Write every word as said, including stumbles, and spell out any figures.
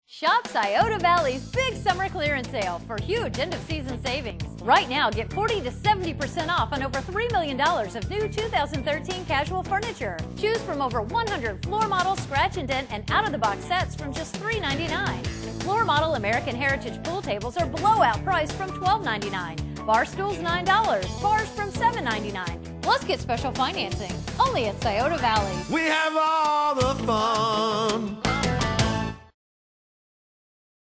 Shop Scioto Valley's big summer clearance sale for huge end-of-season savings. Right now, get forty to seventy percent off on over three million dollars of new two thousand thirteen casual furniture. Choose from over one hundred floor model, scratch and dent, and out-of-the-box sets from just three ninety-nine. Floor model American Heritage pool tables are blowout priced from twelve ninety-nine. Bar stools nine dollars, bars from seven ninety-nine. Plus get special financing only at Scioto Valley. We have all the fun.